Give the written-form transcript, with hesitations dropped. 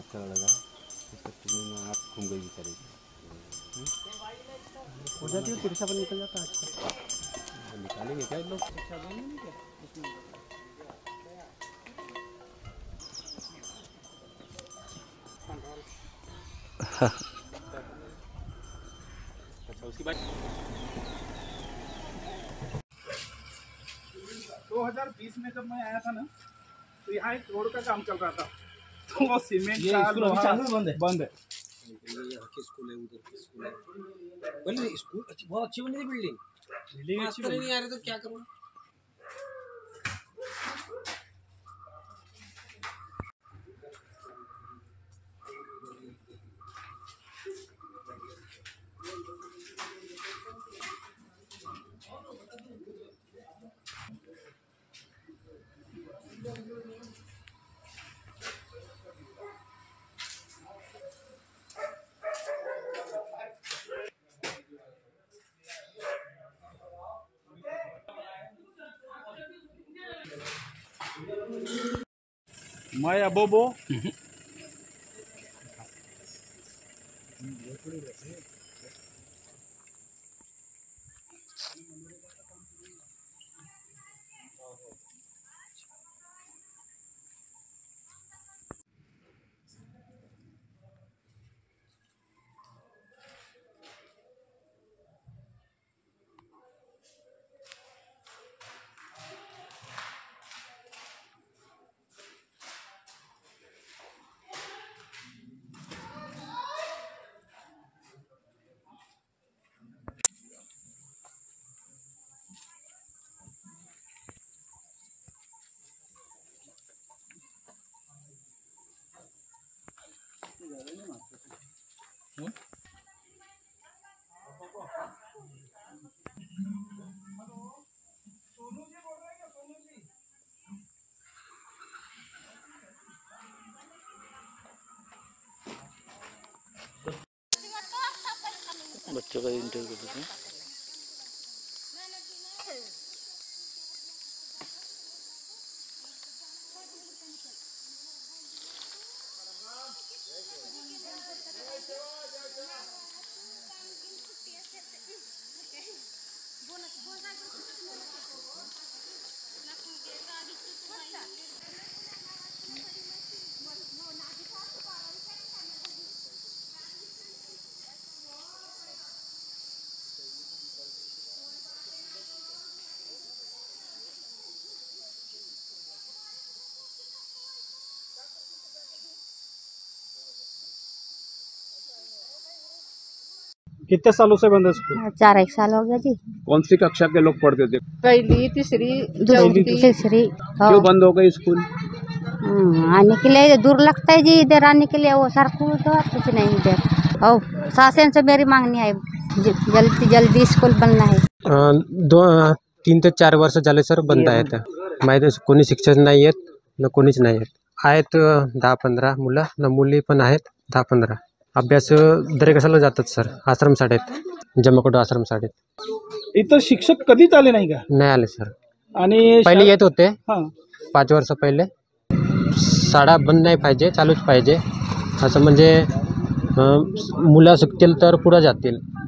पत्थर लगा, उसका चूने में आँख घूम गई बेचारी। हो जाती है, तिरछा पर निकल जाता है। निकालेंगे क्या लोग? अच्छा, उसके बाद 2020 में जब मैं आया था ना, तो यहाँ एक रोड का काम चल रहा था, तो वो सीमेंट का लोहा बंद है। ये के स्कूल है, उधर के स्कूल है। पहले स्कूल बहुत अच्छी बनी थी बिल्डिंग अच्छी नहीं आ रही तो क्या करूँ? मैं अबोबो बच्चों का इंटरव्यू देते हैं। कितने सालों से बंद है स्कूल? 4 साल हो गया जी। कौन सी कक्षा के लोग पढ़ते थे? पहली, तीसरी, तीसरी। क्यों बंद हो गई स्कूल? आने के लिए दूर लगता है जी, इधर आने के लिए वो सरकू तो कुछ नहीं इधर। और शासन से मेरी मांगनी है, जल्दी जल्दी स्कूल बनना है। 3 ते 4 वर्ष झाले सर बंद आहेत. माहिती कोणी शिक्षक नाही आहेत ना कोणीच नाही आहेत. 10-15 मुलं ना मुली पण आहेत 10-15. अभ्यास दरेकसाला जातात सर. आश्रम शाळेत, जमाकुंड आश्रम शाळेत. इथं शिक्षक कधीच आले नाही का? नाही आले सर. आणि पहिले येत होते हां 5 वर्ष पहिले. शाळा बंद नाही पाहिजे, चालूच पाहिजे असं म्हणजे मुलं शिकतील तर पुढे जातील.